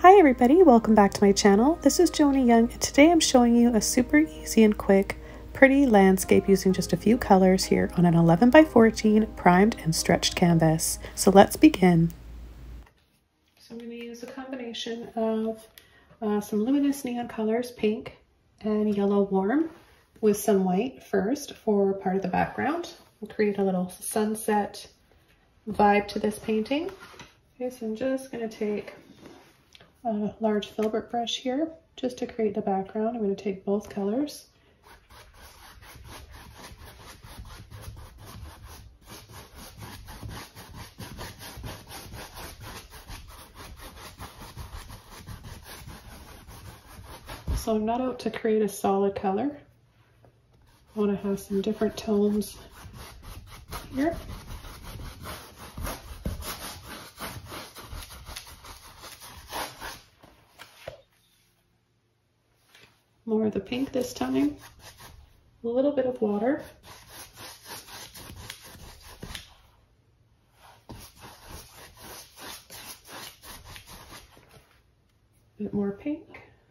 Hi everybody, welcome back to my channel. This is Joni Young and today I'm showing you a super easy and quick pretty landscape using just a few colors here on an 11 by 14 primed and stretched canvas. So let's begin. So I'm going to use a combination of some luminous neon colors, pink and yellow warm, with some white first for part of the background. We'll create a little sunset vibe to this painting. Okay, so I'm just going to take a large filbert brush here just to create the background. I'm going to take both colors. So I'm not out to create a solid color. I want to have some different tones here. More of the pink this time, a little bit of water. A bit more pink.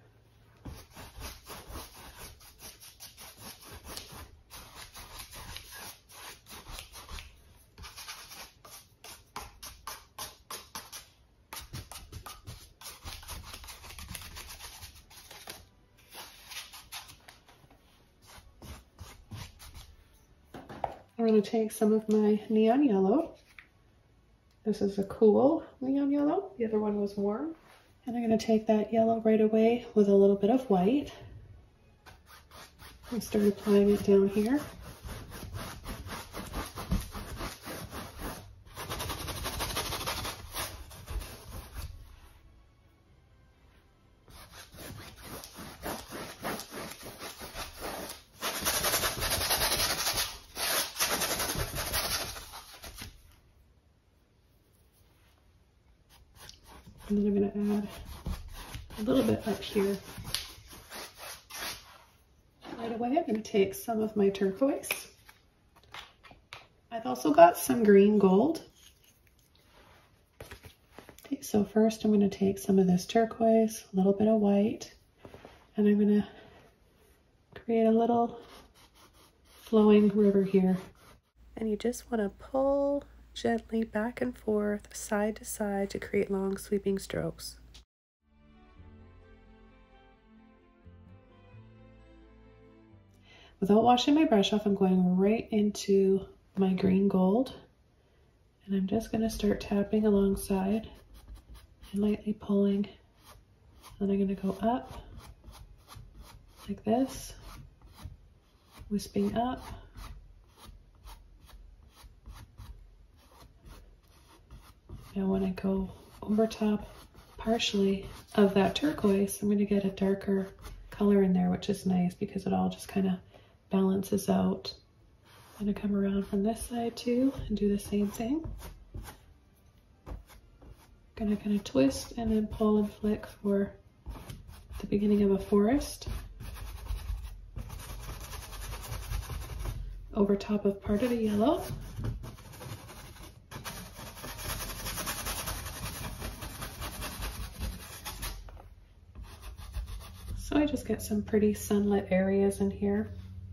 I'm going to take some of my neon yellow. This is a cool neon yellow. The other one was warm. And I'm going to take that yellow right away with a little bit of white and start applying it down here. And then I'm going to add a little bit up here. Right away, I'm going to take some of my turquoise. I've also got some green gold. Okay, so first I'm going to take some of this turquoise, a little bit of white, and I'm going to create a little flowing river here. And you just want to pull gently back and forth, side to side, to create long sweeping strokes. Without washing my brush off, I'm going right into my green gold, and I'm just going to start tapping alongside and lightly pulling. Then I'm going to go up like this, wisping up. Now when I go over top partially of that turquoise, I'm going to get a darker color in there, which is nice because it all just kind of balances out. I'm going to come around from this side too and do the same thing. Going to kind of twist and then pull and flick for the beginning of a forest. Over top of part of the yellow. So I just get some pretty sunlit areas in here.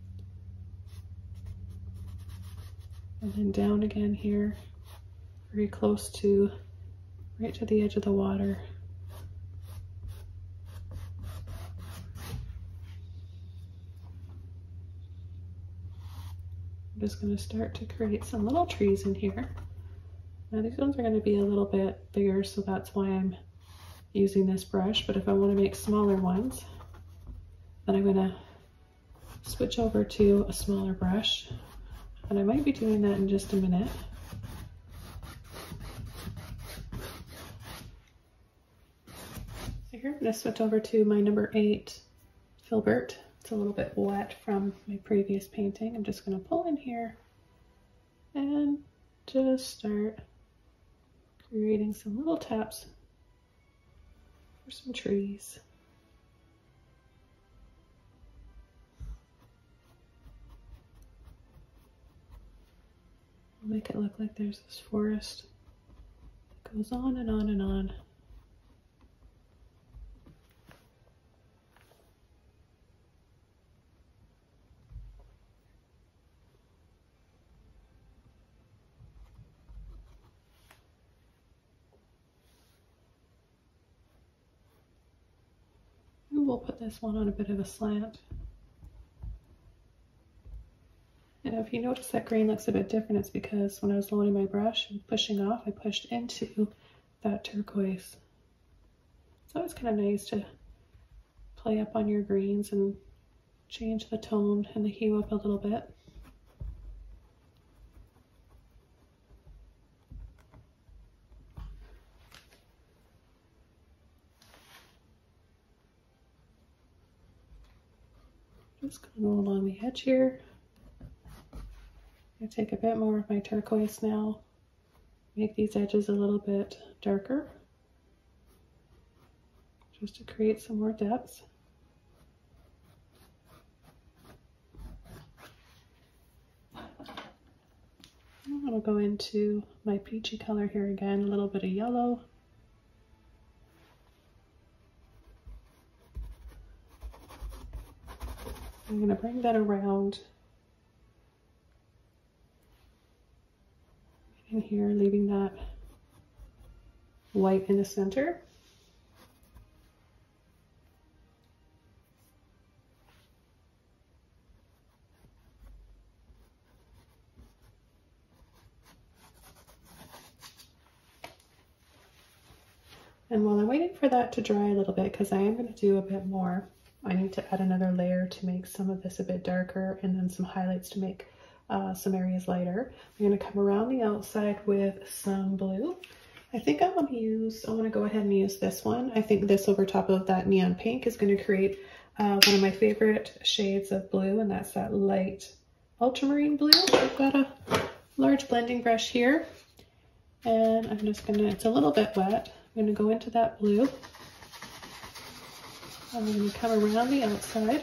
And then down again here, very close to, right to the edge of the water. I'm just going to start to create some little trees in here. Now these ones are going to be a little bit bigger, so that's why I'm using this brush. But if I want to make smaller ones, then I'm going to switch over to a smaller brush, and I might be doing that in just a minute. So here I'm going to switch over to my number 8 filbert. It's a little bit wet from my previous painting. I'm just going to pull in here and just start creating some little taps for some trees. Make it look like there's this forest that goes on and on and on. we'll put this one on a bit of a slant. And if you notice that green looks a bit different, it's because when I was loading my brush and pushing off, I pushed into that turquoise. It's always kind of nice to play up on your greens and change the tone and the hue up a little bit. Just going to go along the edge here. I take a bit more of my turquoise now, make these edges a little bit darker, just to create some more depth. I'm going to go into my peachy color here again, a little bit of yellow. I'm going to bring that around in here, leaving that white in the center. And while I'm waiting for that to dry a little bit, because I am going to do a bit more, I need to add another layer to make some of this a bit darker, and then some highlights to make some areas lighter. I'm going to come around the outside with some blue. I think I want to go ahead and use this one. I think this over top of that neon pink is going to create one of my favorite shades of blue, and that's that light ultramarine blue. I've got a large blending brush here, and I'm just going to, it's a little bit wet, I'm going to go into that blue. I'm going to come around the outside.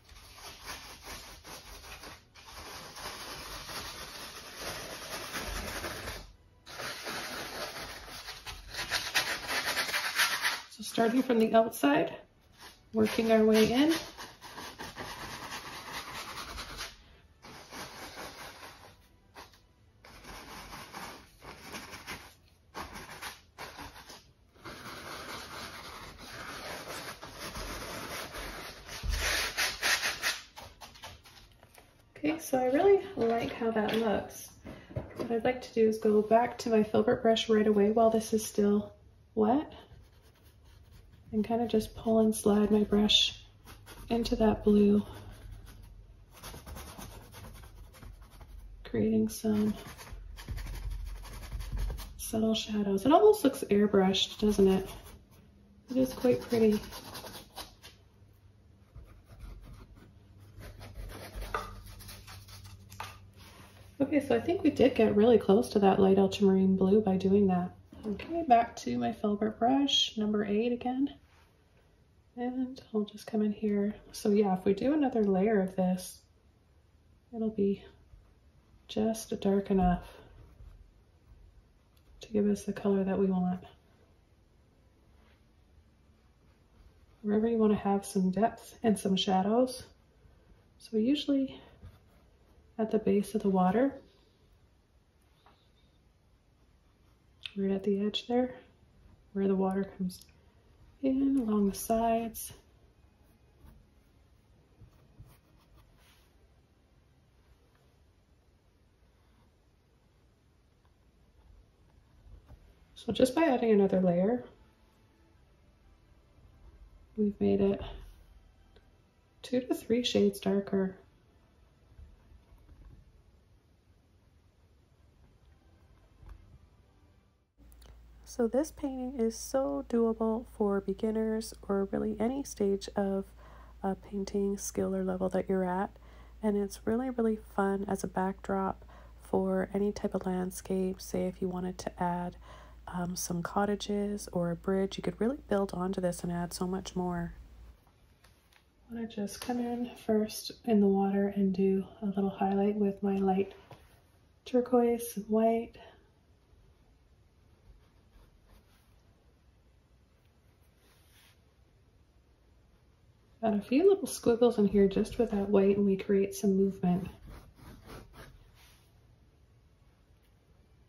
So starting from the outside, working our way in. Okay, so I really like how that looks. What I'd like to do is go back to my filbert brush right away while this is still wet, and kind of just pull and slide my brush into that blue, creating some subtle shadows. It almost looks airbrushed, doesn't it? It is quite pretty. Okay, so I think we did get really close to that light ultramarine blue by doing that. Okay, back to my filbert brush, number 8 again. And I'll just come in here. So yeah, if we do another layer of this, it'll be just dark enough to give us the color that we want. Wherever you want to have some depth and some shadows. So usually at the base of the water, right at the edge there, where the water comes in along the sides. So just by adding another layer, we've made it 2 to 3 shades darker. So this painting is so doable for beginners or really any stage of painting skill or level that you're at. And it's really, really fun as a backdrop for any type of landscape. Say if you wanted to add some cottages or a bridge, you could really build onto this and add so much more. I want to just come in first in the water and do a little highlight with my light turquoise and white. Got a few little squiggles in here just with that white, and we create some movement.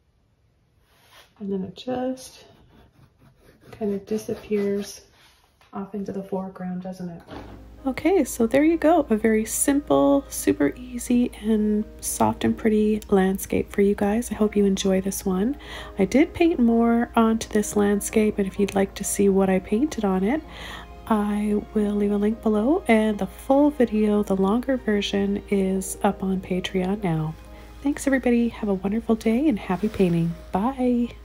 And then it just kind of disappears off into the foreground, doesn't it? Okay, so there you go. A very simple, super easy, and soft and pretty landscape for you guys. I hope you enjoy this one. I did paint more onto this landscape, and if you'd like to see what I painted on it, I will leave a link below, and the full video, the longer version, is up on Patreon now. Thanks everybody. Have a wonderful day and happy painting. Bye.